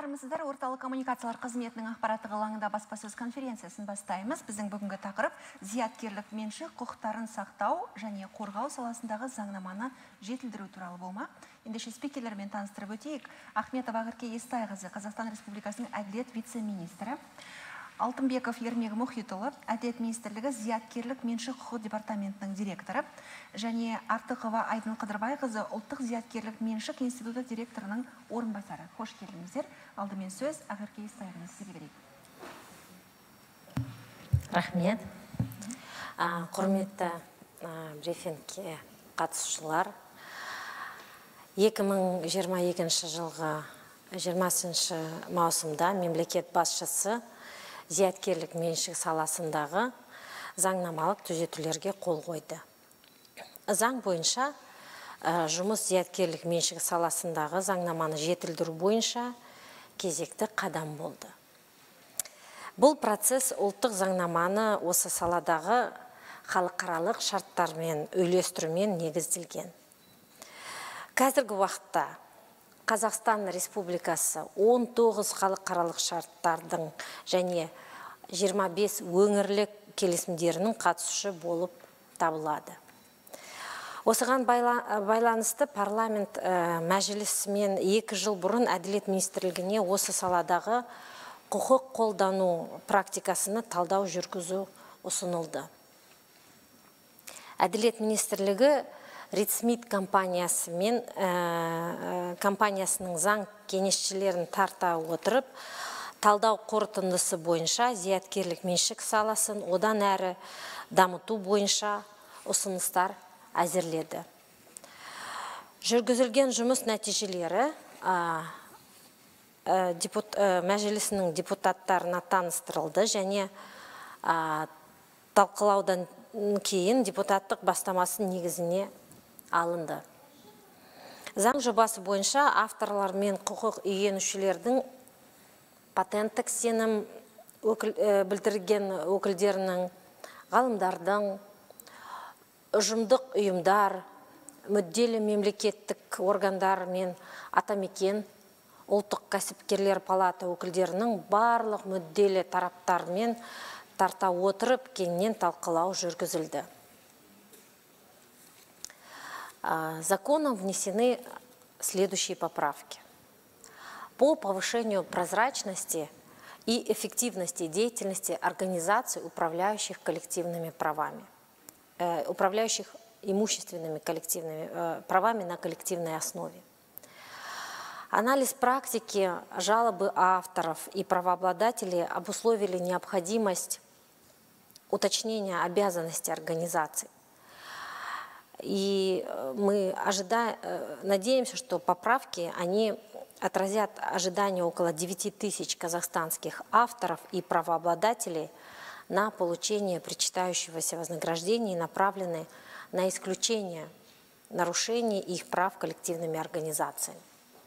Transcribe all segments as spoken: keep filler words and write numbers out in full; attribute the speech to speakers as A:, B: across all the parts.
A: Армысыздар, орталық коммуникациялар қызметінің ақпараттық алаңында баспасөз конференциясын бастаймыз. Біздің бүгінгі тақырып зияткерлік меншік құқықтарын сақтау және қорғау саласындағы заңнаманы жетілдіру туралы болмақ. Ендеше спикерлермен таныстырып өтейік. Ахметова Ақерке Естайқызы, Қазақстан Республикасының әділет вице-министрі. Алтынбеков Ермек Мұхитұлы, Әділет министрлігі зияткерлік меншік құқы департаментінің директоры, және Артықова Айдын Қыдырбайқызы, ұлттық зияткерлік меншік институты директорының орынбасары. Қош келдіңіздер. Алдымен сөз Ақерке Естайқызы сізге берейік.
B: Рахмет. Құрметті брифингке қатысушылар, екі мың жиырма екінші жылғы жиырмасыншы маусымда мемлекет басшысы зияткерлік меншік саласындағы заңнамалық түзетулерге қол қойды. Заң бойынша жұмыс зияткерлік меншік саласындағы заңнаманы жетілдіру бойынша кезекті қадам болды. Бұл процесс ұлттық заңнаманы осы саладағы халықаралық шарттармен үйлестірумен негізделген. Қазіргі уақытта Қазақстан Республикасы он тоғыз халықаралық шарттардың және жиырма бес өңірлік келісімдерінің қатысушы болып табылады. Осыған байланысты парламент мәжілісімен екі жыл бұрын Әділет министрлігіне осы саладағы құқық қолдану практикасыны талдау жүргізу ұсынылды. Әділет министрлігі Ритсмит компаниясы мен компаниясының заң кеңесшілерін тарта отырып, талдау қорытындысы бойынша зияткерлік меншік саласын одан әрі дамыту бойынша ұсыныстар әзірледі. Жүргізілген жұмыс нәтижелері мәжілісінің депутаттарына таныстырылды және талқылаудан кейін депутаттық бастамасы негізіне алынды. Заң жобасы бойынша авторлар мен құқық иеленушілердің патенттік сенім білдірген өкілдерінің, ғалымдардың, ұжымдық ұйымдар, мүдделі мемлекеттік органдар мен атамекен, ұлттық кәсіпкерлер палата өкілдерінің барлық мүдделі тараптармен тарта отырып кеңінен талқылау жүргізілді. Законом внесены следующие поправки. По повышению прозрачности и эффективности деятельности организаций, управляющих коллективными правами, э, управляющих имущественными коллективными э, правами на коллективной основе. Анализ практики, жалобы авторов и правообладателей обусловили необходимость уточнения обязанностей организаций. И мы ожидаем, надеемся, что поправки, они отразят ожидания около девяти тысяч казахстанских авторов и правообладателей на получение причитающегося вознаграждения и направлены на исключение нарушений их прав коллективными организациями.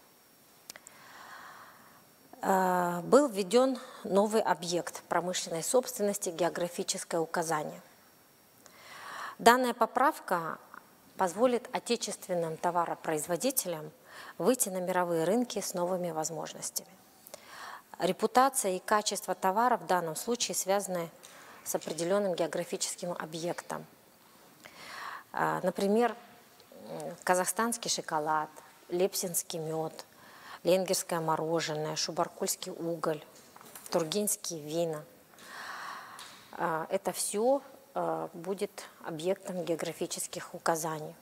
B: Был введен новый объект промышленной собственности, географическое указание. Данная поправка позволит отечественным товаропроизводителям выйти на мировые рынки с новыми возможностями. Репутация и качество товара в данном случае связаны с определенным географическим объектом. Например, казахстанский шоколад, лепсинский мед, ленгерское мороженое, шубаркульский уголь, тургенские вина. Это все будет объектом географических указаний.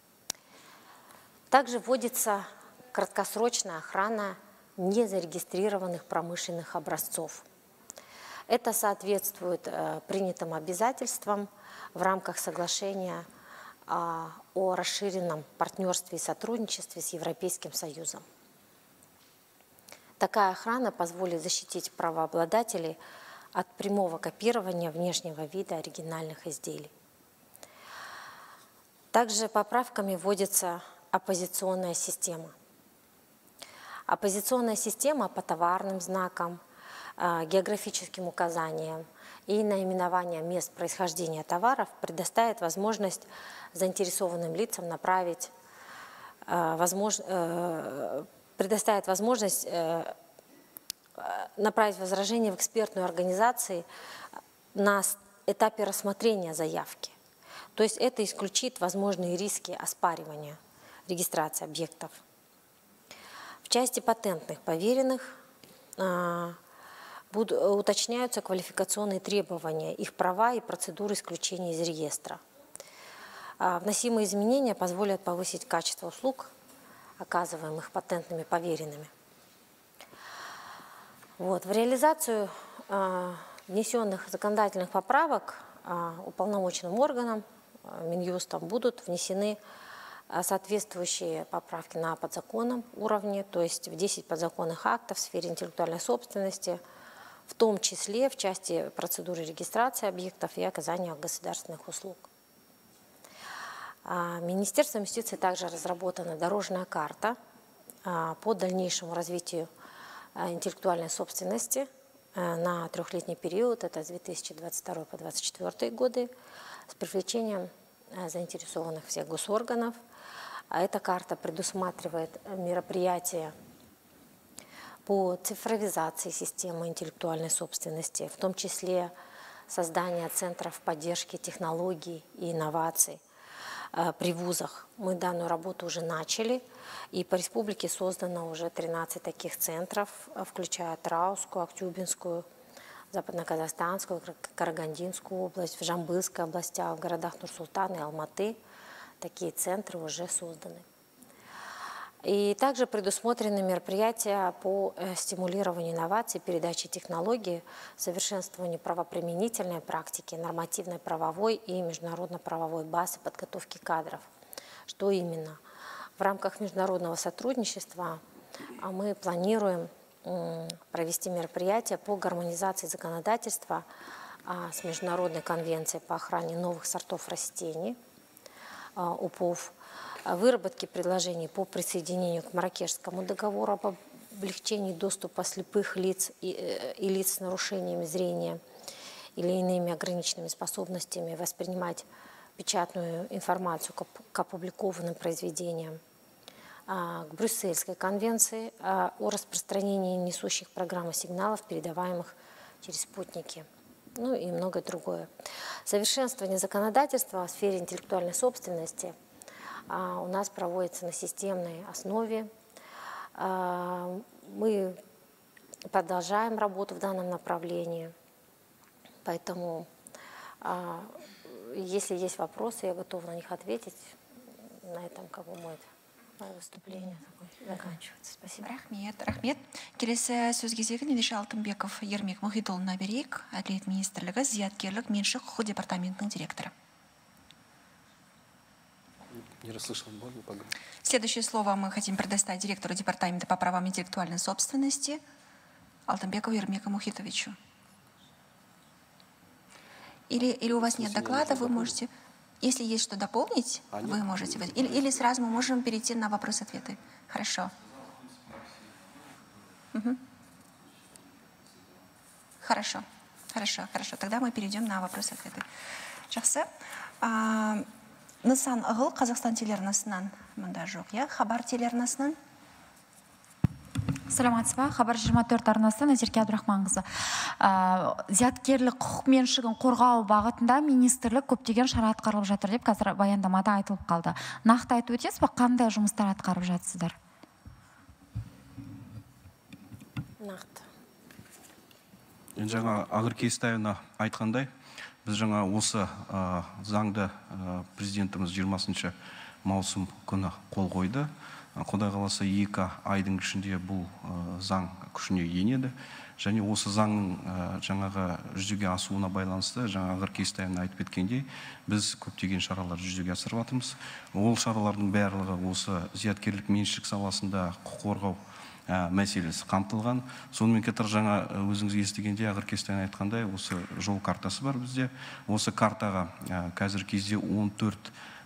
B: Также вводится краткосрочная охрана незарегистрированных промышленных образцов. Это соответствует принятым обязательствам в рамках соглашения о расширенном партнерстве и сотрудничестве с Европейским Союзом. Такая охрана позволит защитить правообладателей от прямого копирования внешнего вида оригинальных изделий. Также поправками вводится оппозиционная система. Оппозиционная система по товарным знакам, географическим указаниям и наименованиям мест происхождения товаров предоставит возможность заинтересованным лицам направить, возможно, предоставит возможность направить возражение в экспертную организацию на этапе рассмотрения заявки. То есть это исключит возможные риски оспаривания регистрации объектов. В части патентных поверенных а, будут, уточняются квалификационные требования, их права и процедуры исключения из реестра. А, вносимые изменения позволят повысить качество услуг, оказываемых патентными поверенными. Вот. В реализацию а, внесенных законодательных поправок а, уполномоченным органам, а, Минюстом, будут внесены а, соответствующие поправки на подзаконном уровне, то есть в десять подзаконных актов в сфере интеллектуальной собственности, в том числе в части процедуры регистрации объектов и оказания государственных услуг. А, Министерством юстиции также разработана дорожная карта а, по дальнейшему развитию интеллектуальной собственности на трехлетний период, это с две тысячи двадцать второго по две тысячи двадцать четвёртый годы, с привлечением заинтересованных всех госорганов. Эта карта предусматривает мероприятия по цифровизации системы интеллектуальной собственности, в том числе создание центров поддержки технологий и инноваций при вузах. Мы данную работу уже начали, и по республике создано уже тринадцать таких центров, включая Траусскую, Актюбинскую, Западно-Казахстанскую, Карагандинскую область, в Жамбылской области, в городах Нур-Султан и Алматы. Такие центры уже созданы. И также предусмотрены мероприятия по стимулированию инноваций, передаче технологий, совершенствованию правоприменительной практики, нормативной правовой и международно-правовой базы подготовки кадров. Что именно? В рамках международного сотрудничества мы планируем провести мероприятия по гармонизации законодательства с Международной конвенцией по охране новых сортов растений, УПОВ, выработки предложений по присоединению к Марракешскому договору об облегчении доступа слепых лиц и, и лиц с нарушениями зрения или иными ограниченными способностями воспринимать печатную информацию к, к опубликованным произведениям, к Брюссельской конвенции о распространении несущих программы сигналов, передаваемых через спутники, ну и многое другое. Совершенствование законодательства в сфере интеллектуальной собственности а, у нас проводится на системной основе. А, мы продолжаем работу в данном направлении, поэтому а, если есть вопросы, я готова на них ответить. На этом как бы мой выступление заканчивается. Спасибо.
A: Рахмет, рахмет. Келесі сөз кезегін Ендеше Алтынбеков Ермек Мұхитұлына берейік. Әділет министрлігі зияткерлік меншік құқы департаментінің директоры.
C: Не расслышал, можно поговорить?
A: Следующее слово мы хотим предоставить директору департамента по правам интеллектуальной собственности Алтынбекову Ермеку Мухитовичу. Или, или у вас нет доклада, вы можете... Если есть что дополнить, а вы можете... Или, или сразу мы можем перейти на вопрос-ответы. Хорошо. Угу. Хорошо. Хорошо, хорошо. Тогда мы перейдем на вопрос-ответы. Жақсы. А, Нысан Ығыл Қазақстан телеарнасынан мында жоқ, я? Хабар телеарнасынан?
D: Саламатсыз, Хабар жиырма төрт арнасынан Назерке Абдрахманқызы. Зияткерлік құқық меншігін қорғау бағытында министрлік көптеген шара атқарылып жатыр деп қазір баяндамада айтылып қалды. Нақты айтып өтесіз бе, қандай жұмыстар атқарып жатсыздар?
B: Нақты.
C: Енді жаңа Ақерке Естаевна айтқандай, біз жаңа осы заңды президентіміз жиырмасыншы маусым күні қол қойды. Құдай қаласа екі айдың ішінде бұл заң күшіне енеді. Және осы заңның жаңағы жүзеге асуына байланысты, жаңа Ақерке Естаевна айтып кеткендей, біз көптеген шаралар жүзеге асырып жатырмыз. Ол шаралардың барлығы осы зияткерлік меншік саласында құқық қорғау мәселесі қамтылған. Сонымен қатар жаңа өзіңіз естігенде Ақерке Естаевна айтқандай, осы жол картасы бар бізде. Осы картаға қазір кезде он төрт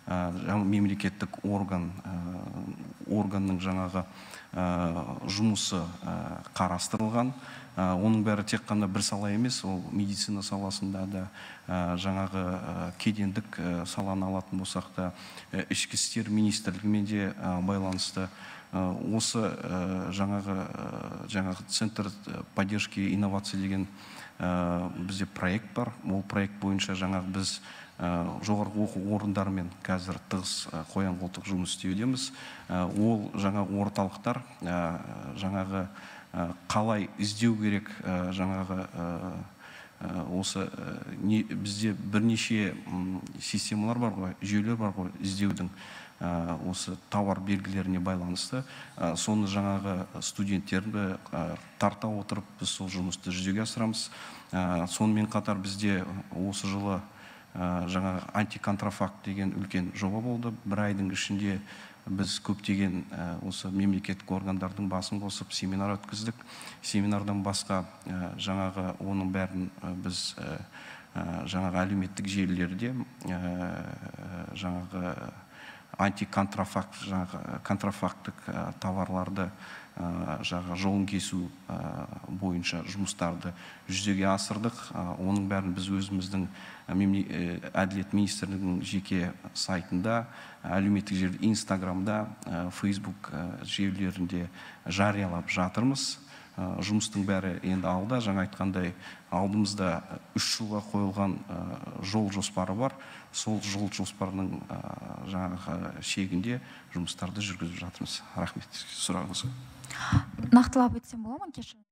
C: мемлекеттік орган органның жаңағы жұмысы қарастырылған. Оның бәрі тек қана бір сала емес, ол медицина саласында да, жаңағы кедендік саланы алатын болсақ та, ішкі істер министрлігімен де байланысты. Осы жаңағы жаңағы центр поддержки инноваций деген бізде проект бар. Ол проект бойынша жаңағы біз жоғарғы оқу орындарымен қазір тығыз қоян-қолтық жұмыс істеудеміз. Ол жаңағы орталықтар жаңағы қалай іздеу керек, жаңағы осы бізде бірнеше системалар бар ғой, жүйелер бар ғой іздеудің, осы тауар белгілеріне байланысты. Соны жаңағы студенттерді тарта отырып біз сол жұмысты жүзеге асырамыз. Сонымен қатар бізде осы жылы жаңағы антиконтрафакт деген үлкен жоба болды. Бір айдың ішінде біз көптеген осы мемлекеттік органдардың басын қосып семинар өткіздік. Семинардан басқа жаңағы оның бәрін біз жаңағы әлеуметтік желілерде жаңағы антиконтрафакт, жаңағы контрафакттық товарларды жаңағы жолын кесу бойынша жұмыстарды жүзеге асырдық. Оның бәрін біз өзіміздің әділет министрлігінің жеке сайтында, әлеуметтік желі Инстаграмда, Фейсбук желілерінде жариялап жатырмыз. Жұмыстың бәрі енді алда. Жаңа айтқандай, алдымызда үш жылға қойылған жол жоспары бар. Сол жол жоспарының жаңағы шегінде жұмыстарды жүргізіп жатырмыз. Рахмет сұрағыңызға.
D: Нақтылап өтсем бола ма, кешіріңіз?